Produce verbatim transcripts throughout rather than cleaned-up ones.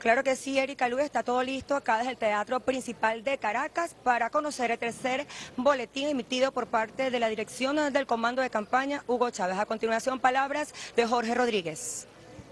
Claro que sí, Erika Luz, está todo listo acá desde el Teatro Principal de Caracas para conocer el tercer boletín emitido por parte de la dirección del Comando de Campaña, Hugo Chávez. A continuación, palabras de Jorge Rodríguez.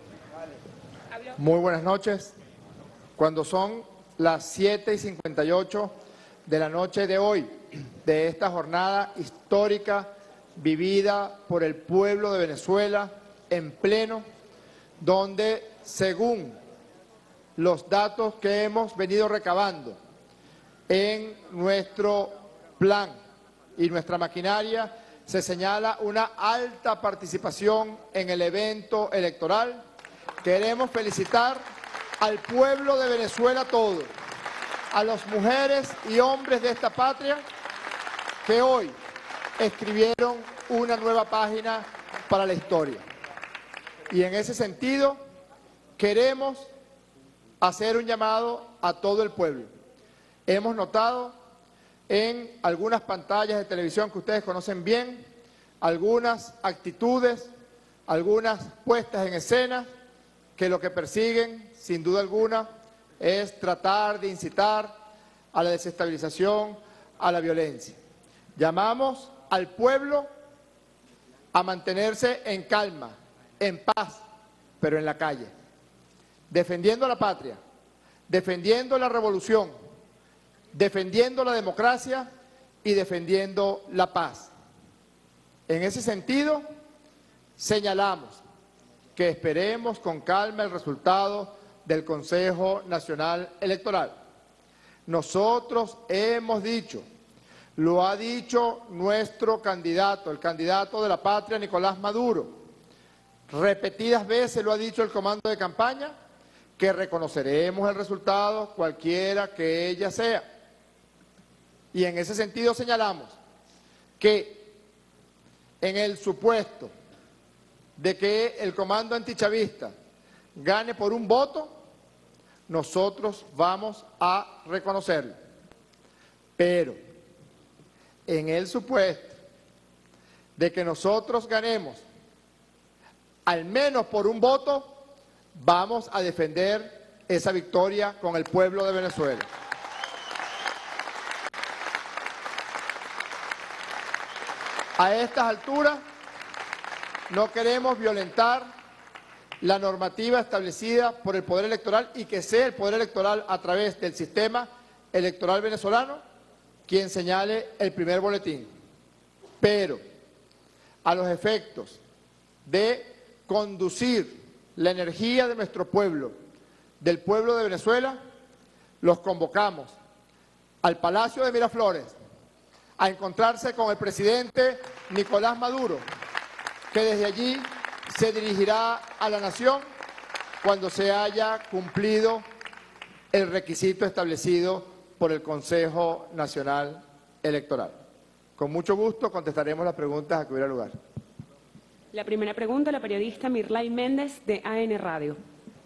Muy buenas noches. Cuando son las siete y cincuenta y ocho de la noche de hoy, de esta jornada histórica vivida por el pueblo de Venezuela en pleno, donde según los datos que hemos venido recabando en nuestro plan y nuestra maquinaria, se señala una alta participación en el evento electoral. Queremos felicitar al pueblo de Venezuela todo, a las mujeres y hombres de esta patria que hoy escribieron una nueva página para la historia. Y en ese sentido, queremos hacer un llamado a todo el pueblo. Hemos notado en algunas pantallas de televisión que ustedes conocen bien, algunas actitudes, algunas puestas en escena, que lo que persiguen, sin duda alguna, es tratar de incitar a la desestabilización, a la violencia. Llamamos al pueblo a mantenerse en calma, en paz, pero en la calle, defendiendo la patria, defendiendo la revolución, defendiendo la democracia y defendiendo la paz. En ese sentido, señalamos que esperemos con calma el resultado del Consejo Nacional Electoral. Nosotros hemos dicho, lo ha dicho nuestro candidato, el candidato de la patria, Nicolás Maduro, repetidas veces lo ha dicho el comando de campaña, que reconoceremos el resultado cualquiera que ella sea. Y en ese sentido señalamos que en el supuesto de que el comando antichavista gane por un voto, nosotros vamos a reconocerlo. Pero en el supuesto de que nosotros ganemos al menos por un voto, vamos a defender esa victoria con el pueblo de Venezuela. A estas alturas no queremos violentar la normativa establecida por el Poder Electoral y que sea el Poder Electoral a través del sistema electoral venezolano quien señale el primer boletín. Pero a los efectos de conducir la energía de nuestro pueblo, del pueblo de Venezuela, los convocamos al Palacio de Miraflores a encontrarse con el presidente Nicolás Maduro, que desde allí se dirigirá a la nación cuando se haya cumplido el requisito establecido por el Consejo Nacional Electoral. Con mucho gusto contestaremos las preguntas a que hubiera lugar. La primera pregunta, la periodista Mirlay Méndez, de A N Radio.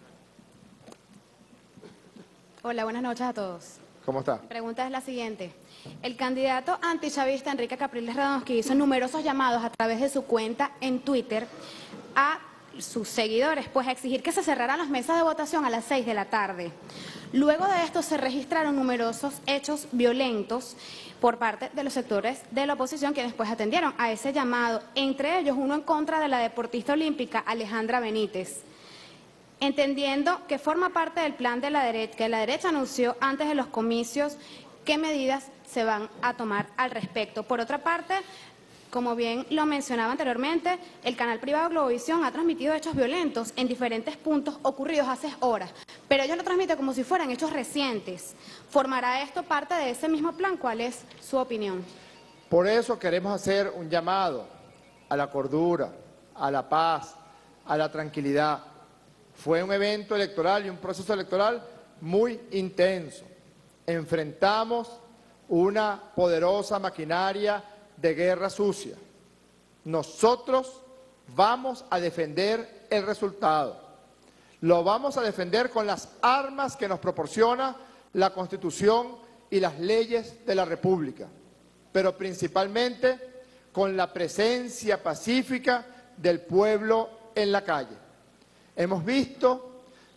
Hola, buenas noches a todos. ¿Cómo está? Mi pregunta es la siguiente. El candidato antichavista Enrique Capriles Radonsky hizo numerosos llamados a través de su cuenta en Twitter a sus seguidores, pues a exigir que se cerraran las mesas de votación a las seis de la tarde. Luego de esto se registraron numerosos hechos violentos por parte de los sectores de la oposición que después atendieron a ese llamado, entre ellos uno en contra de la deportista olímpica Alejandra Benítez, entendiendo que forma parte del plan de la derecha, que la derecha anunció antes de los comicios qué medidas se van a tomar al respecto. Por otra parte, como bien lo mencionaba anteriormente, el canal privado Globovisión ha transmitido hechos violentos en diferentes puntos ocurridos hace horas, pero ellos lo transmiten como si fueran hechos recientes. ¿Formará esto parte de ese mismo plan? ¿Cuál es su opinión? Por eso queremos hacer un llamado a la cordura, a la paz, a la tranquilidad. Fue un evento electoral y un proceso electoral muy intenso. Enfrentamos una poderosa maquinaria de guerra sucia. Nosotros vamos a defender el resultado. Lo vamos a defender con las armas que nos proporciona la Constitución y las leyes de la República, pero principalmente con la presencia pacífica del pueblo en la calle. Hemos visto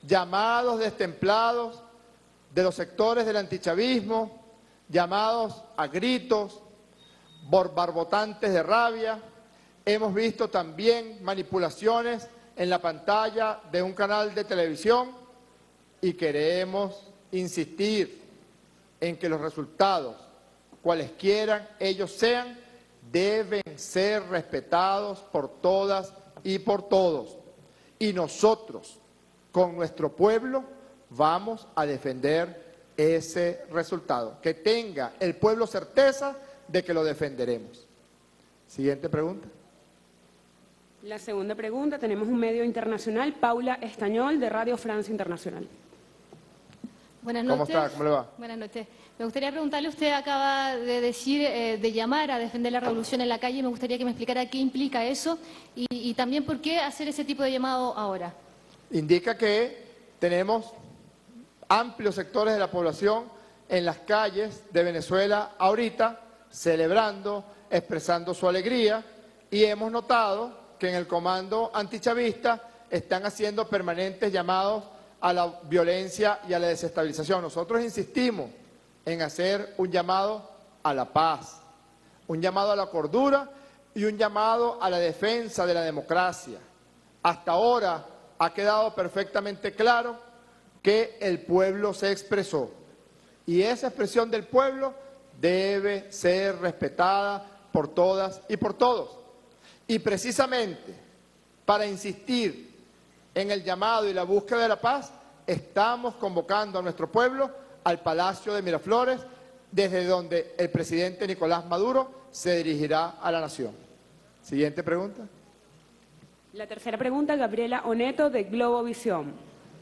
llamados destemplados de los sectores del antichavismo, llamados a gritos, borbotantes de rabia. Hemos visto también manipulaciones en la pantalla de un canal de televisión y queremos insistir en que los resultados, cualesquiera ellos sean, deben ser respetados por todas y por todos. Y nosotros, con nuestro pueblo, vamos a defender ese resultado. Que tenga el pueblo certeza de que lo defenderemos. Siguiente pregunta. La segunda pregunta, tenemos un medio internacional, Paula Estañol, de Radio Francia Internacional. Buenas noches. ¿Cómo está? ¿Cómo le va? Buenas noches. Me gustaría preguntarle, usted acaba de decir, eh, de llamar a defender la revolución en la calle, me gustaría que me explicara qué implica eso y, y también por qué hacer ese tipo de llamado ahora. Indica que tenemos amplios sectores de la población en las calles de Venezuela ahorita, celebrando, expresando su alegría, y hemos notado que en el comando antichavista están haciendo permanentes llamados a la violencia y a la desestabilización. Nosotros insistimos en hacer un llamado a la paz, un llamado a la cordura y un llamado a la defensa de la democracia. Hasta ahora ha quedado perfectamente claro que el pueblo se expresó y esa expresión del pueblo debe ser respetada por todas y por todos. Y precisamente para insistir en el llamado y la búsqueda de la paz, estamos convocando a nuestro pueblo al Palacio de Miraflores, desde donde el presidente Nicolás Maduro se dirigirá a la nación. Siguiente pregunta. La tercera pregunta, Gabriela Oneto, de Globovisión.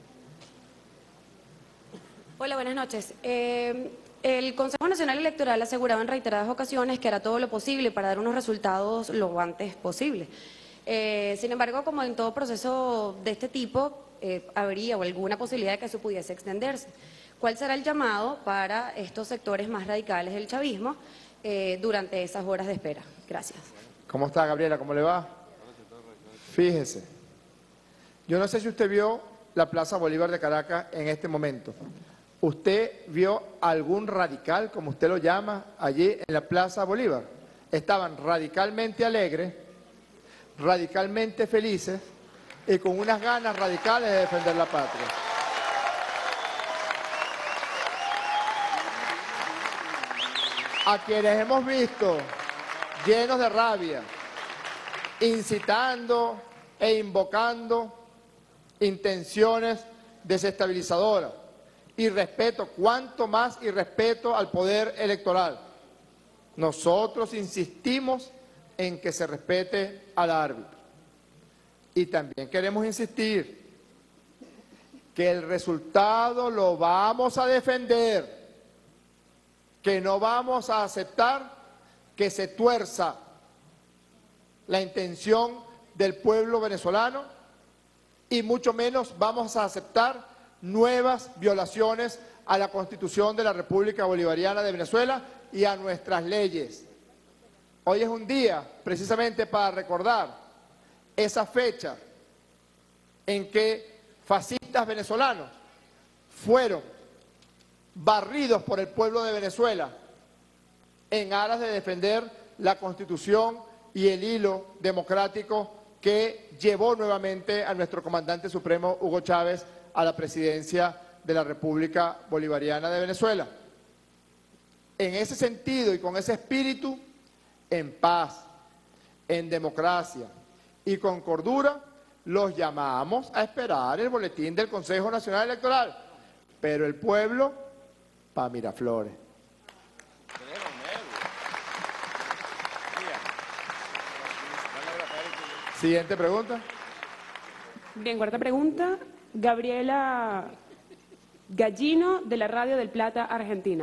Hola, buenas noches. Eh, el Consejo Nacional Electoral ha asegurado en reiteradas ocasiones que hará todo lo posible para dar unos resultados lo antes posible. Eh, sin embargo, como en todo proceso de este tipo, eh, habría o alguna posibilidad de que eso pudiese extenderse. ¿Cuál será el llamado para estos sectores más radicales del chavismo eh, durante esas horas de espera? Gracias. ¿Cómo está, Gabriela? ¿Cómo le va? Fíjese, yo no sé si usted vio la Plaza Bolívar de Caracas en este momento. ¿Usted vio algún radical, como usted lo llama, allí en la Plaza Bolívar? Estaban radicalmente alegres, radicalmente felices y con unas ganas radicales de defender la patria. A quienes hemos visto llenos de rabia, incitando e invocando intenciones desestabilizadoras, irrespeto, cuanto más irrespeto al poder electoral. Nosotros insistimos en que se respete al árbitro. Y también queremos insistir que el resultado lo vamos a defender, que no vamos a aceptar que se tuerza la intención del pueblo venezolano y mucho menos vamos a aceptar nuevas violaciones a la Constitución de la República Bolivariana de Venezuela y a nuestras leyes. Hoy es un día precisamente para recordar esa fecha en que fascistas venezolanos fueron barridos por el pueblo de Venezuela en aras de defender la Constitución y el hilo democrático que llevó nuevamente a nuestro comandante supremo Hugo Chávez a la presidencia de la República Bolivariana de Venezuela. En ese sentido y con ese espíritu, en paz, en democracia y con cordura, los llamamos a esperar el boletín del Consejo Nacional Electoral, pero el pueblo pa' Miraflores. Siguiente pregunta. Bien, cuarta pregunta, Gabriela Gallino, de la Radio del Plata, Argentina.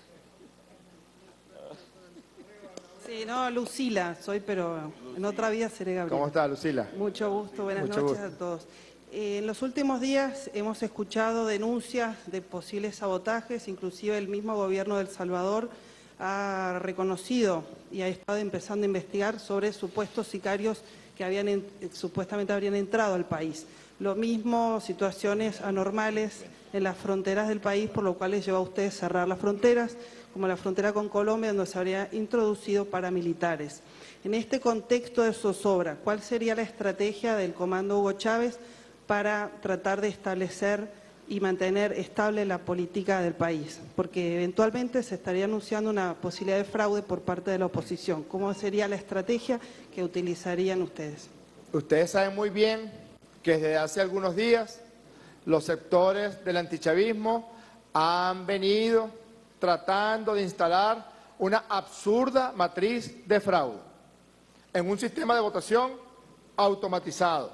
Sí, no, Lucila soy, pero en otra vida seré Gabriela. ¿Cómo está, Lucila? Mucho gusto, buenas Mucho noches gusto. a todos. Eh, en los últimos días hemos escuchado denuncias de posibles sabotajes, inclusive el mismo gobierno de El Salvador ha reconocido y ha estado empezando a investigar sobre supuestos sicarios que habían, supuestamente habrían entrado al país. Lo mismo, situaciones anormales en las fronteras del país, por lo cual les lleva a ustedes cerrar las fronteras, como la frontera con Colombia, donde se habría introducido paramilitares. En este contexto de zozobra, ¿cuál sería la estrategia del Comando Hugo Chávez para tratar de establecer y mantener estable la política del país? Porque eventualmente se estaría anunciando una posibilidad de fraude por parte de la oposición. ¿Cómo sería la estrategia que utilizarían ustedes? Ustedes saben muy bien que desde hace algunos días los sectores del antichavismo han venido tratando de instalar una absurda matriz de fraude en un sistema de votación automatizado,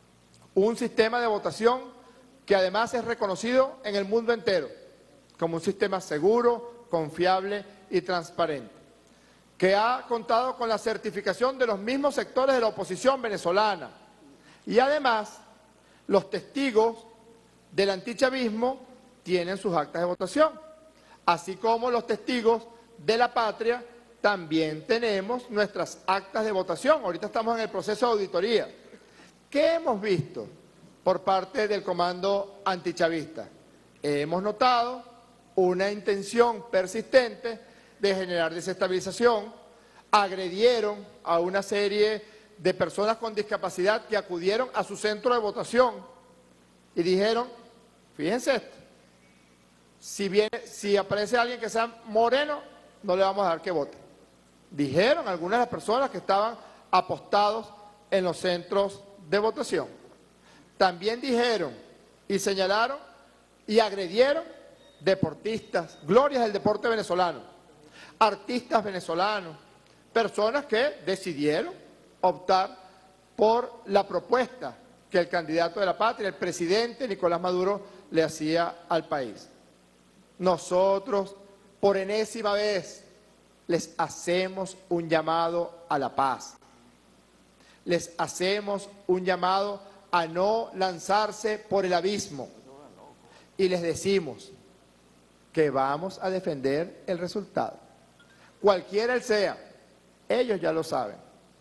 un sistema de votación que además es reconocido en el mundo entero como un sistema seguro, confiable y transparente, que ha contado con la certificación de los mismos sectores de la oposición venezolana. Y además, los testigos del antichavismo tienen sus actas de votación, así como los testigos de la patria también tenemos nuestras actas de votación. Ahorita estamos en el proceso de auditoría. ¿Qué hemos visto por parte del comando antichavista? Hemos notado una intención persistente de generar desestabilización. Agredieron a una serie de personas con discapacidad que acudieron a su centro de votación y dijeron, fíjense esto, si, viene, si aparece alguien que sea moreno, no le vamos a dar que vote. Dijeron algunas de las personas que estaban apostados en los centros de votación. También dijeron y señalaron y agredieron deportistas, glorias del deporte venezolano, artistas venezolanos, personas que decidieron optar por la propuesta que el candidato de la patria, el presidente Nicolás Maduro, le hacía al país. Nosotros, por enésima vez, les hacemos un llamado a la paz. Les hacemos un llamado a no lanzarse por el abismo. Y les decimos que vamos a defender el resultado. Cualquiera él sea, ellos ya lo saben.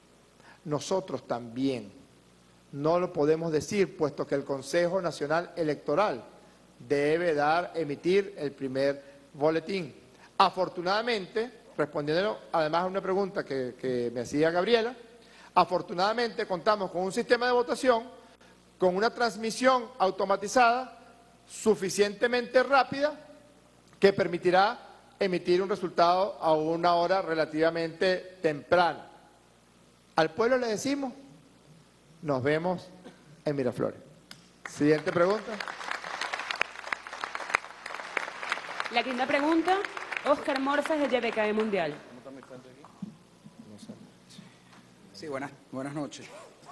Nosotros también no lo podemos decir, puesto que el Consejo Nacional Electoral debe dar, emitir el primer boletín. Afortunadamente, respondiendo además a una pregunta que, que me hacía Gabriela, afortunadamente contamos con un sistema de votación, con una transmisión automatizada suficientemente rápida que permitirá emitir un resultado a una hora relativamente temprana. Al pueblo le decimos, nos vemos en Miraflores. Siguiente pregunta. La quinta pregunta, Óscar Morzas de Y B K E Mundial. Sí, buenas, buenas noches.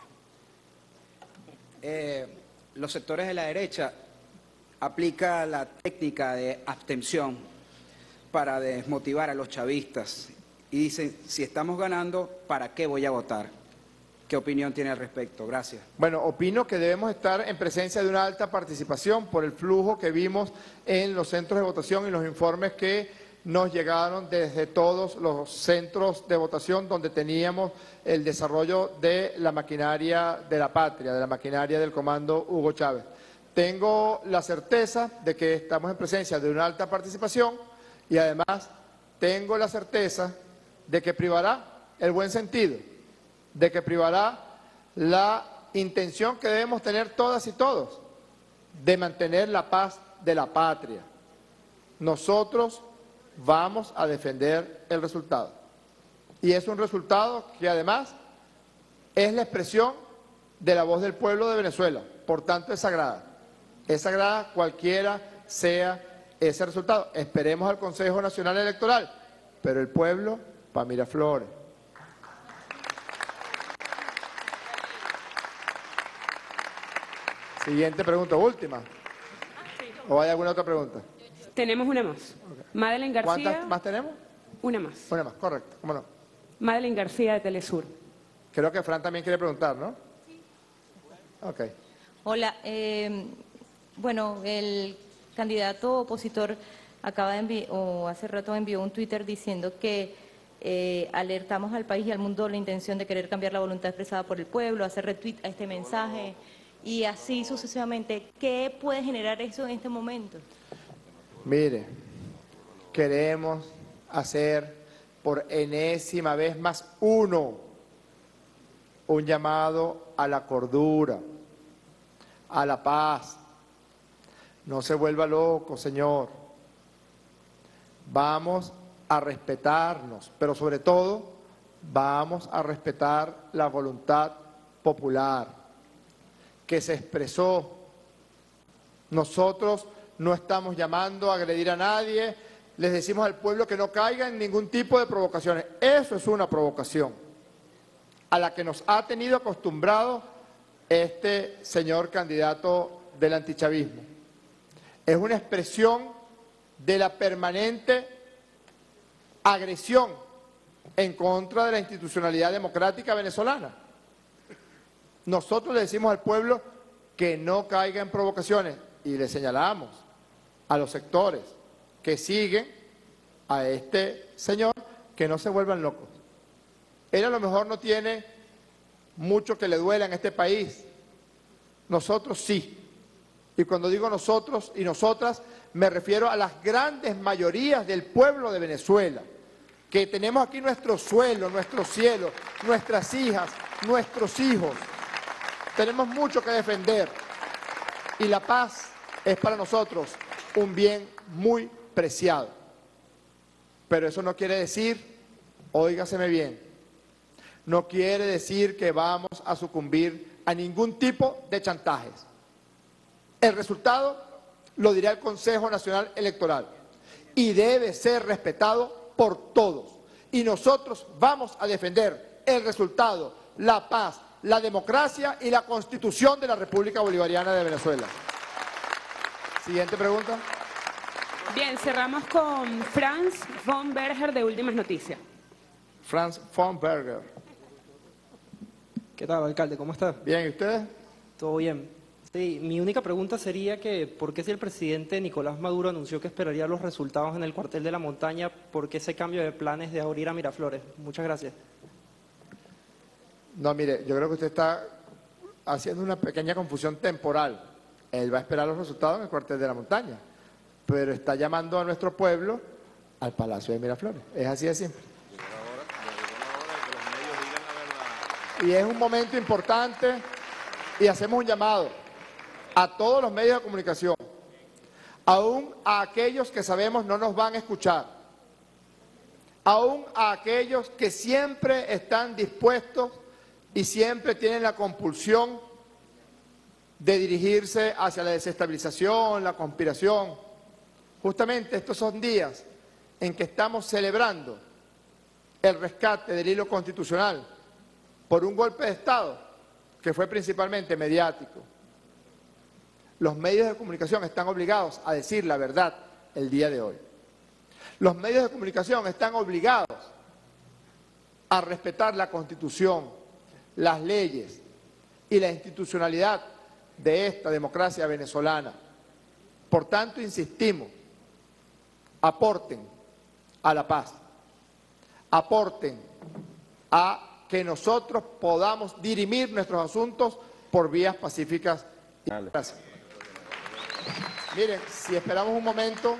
Eh, los sectores de la derecha aplican la técnica de abstención para desmotivar a los chavistas y dicen, si estamos ganando, ¿para qué voy a votar? ¿Qué opinión tiene al respecto? Gracias. Bueno, opino que debemos estar en presencia de una alta participación por el flujo que vimos en los centros de votación y los informes que nos llegaron desde todos los centros de votación donde teníamos el desarrollo de la maquinaria de la patria, de la maquinaria del comando Hugo Chávez. Tengo la certeza de que estamos en presencia de una alta participación y además tengo la certeza de que privará el buen sentido, de que privará la intención que debemos tener todas y todos de mantener la paz de la patria. Nosotros vamos a defender el resultado. Y es un resultado que además es la expresión de la voz del pueblo de Venezuela, por tanto es sagrada. Es sagrada cualquiera sea ese resultado. Esperemos al Consejo Nacional Electoral, pero el pueblo para Miraflores. Siguiente pregunta, última. ¿O hay alguna otra pregunta? Tenemos una más. Madeleine García. ¿Cuántas más tenemos? Una más. Una más, correcto, cómo no. Madeleine García de Telesur. Creo que Fran también quiere preguntar, ¿no? Sí. Ok. Hola, eh, bueno, el candidato opositor acaba de enviar, o hace rato envió un Twitter diciendo que eh, alertamos al país y al mundo la intención de querer cambiar la voluntad expresada por el pueblo, hacer retweet a este mensaje. y así sucesivamente. ¿Qué puede generar eso en este momento? Mire, queremos hacer por enésima vez más uno, un llamado a la cordura, a la paz. No se vuelva loco, señor. Vamos a respetarnos, pero sobre todo vamos a respetar la voluntad popular que se expresó. Nosotros no estamos llamando a agredir a nadie, les decimos al pueblo que no caiga en ningún tipo de provocaciones. Eso es una provocación a la que nos ha tenido acostumbrado este señor candidato del antichavismo. Es una expresión de la permanente agresión en contra de la institucionalidad democrática venezolana. Nosotros le decimos al pueblo que no caiga en provocaciones y le señalamos a los sectores que siguen a este señor que no se vuelvan locos. Él a lo mejor no tiene mucho que le duela en este país. Nosotros sí. Y cuando digo nosotros y nosotras, me refiero a las grandes mayorías del pueblo de Venezuela, que tenemos aquí nuestro suelo, nuestro cielo, nuestras hijas, nuestros hijos. Tenemos mucho que defender y la paz es para nosotros un bien muy preciado. Pero eso no quiere decir, óigaseme bien, no quiere decir que vamos a sucumbir a ningún tipo de chantajes. El resultado lo dirá el Consejo Nacional Electoral y debe ser respetado por todos. Y nosotros vamos a defender el resultado, la paz, la democracia y la Constitución de la República Bolivariana de Venezuela. Siguiente pregunta. Bien, cerramos con Franz von Berger de Últimas Noticias. Franz von Berger. ¿Qué tal, alcalde? ¿Cómo está? Bien, ¿y usted? Todo bien. Sí, mi única pregunta sería que, ¿por qué si el presidente Nicolás Maduro anunció que esperaría los resultados en el cuartel de la montaña, por qué ese cambio de planes de abrir a Miraflores? Muchas gracias. No, mire, yo creo que usted está haciendo una pequeña confusión temporal. Él va a esperar los resultados en el cuartel de la montaña, pero está llamando a nuestro pueblo al Palacio de Miraflores. Es así de simple. Y es un momento importante y hacemos un llamado a todos los medios de comunicación, aún a aquellos que sabemos no nos van a escuchar, aún a aquellos que siempre están dispuestos y siempre tienen la compulsión de dirigirse hacia la desestabilización, la conspiración. Justamente estos son días en que estamos celebrando el rescate del hilo constitucional por un golpe de Estado que fue principalmente mediático. Los medios de comunicación están obligados a decir la verdad el día de hoy. Los medios de comunicación están obligados a respetar la Constitución, las leyes y la institucionalidad de esta democracia venezolana. Por tanto, insistimos, aporten a la paz, aporten a que nosotros podamos dirimir nuestros asuntos por vías pacíficas. Gracias. Miren, si esperamos un momento...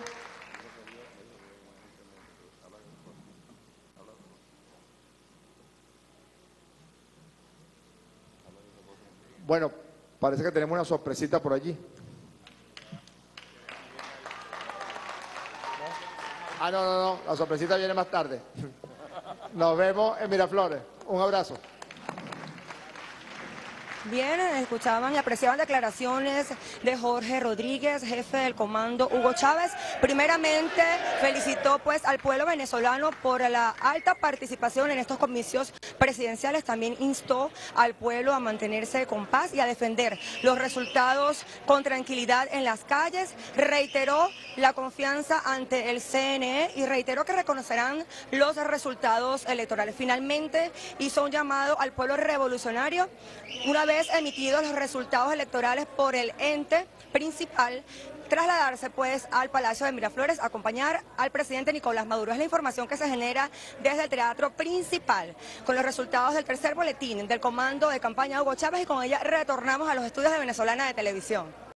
Bueno, parece que tenemos una sorpresita por allí. Ah, no, no, no, la sorpresita viene más tarde. Nos vemos en Miraflores. Un abrazo. Bien, escuchaban y apreciaban declaraciones de Jorge Rodríguez, jefe del comando Hugo Chávez. Primeramente, felicitó pues al pueblo venezolano por la alta participación en estos comicios presidenciales. También instó al pueblo a mantenerse con paz y a defender los resultados con tranquilidad en las calles. Reiteró la confianza ante el C N E y reiteró que reconocerán los resultados electorales. Finalmente, hizo un llamado al pueblo revolucionario una vez vez emitidos los resultados electorales por el ente principal, trasladarse pues al Palacio de Miraflores a acompañar al presidente Nicolás Maduro. Es la información que se genera desde el teatro principal con los resultados del tercer boletín del comando de campaña Hugo Chávez, y con ella retornamos a los estudios de Venezolana de Televisión.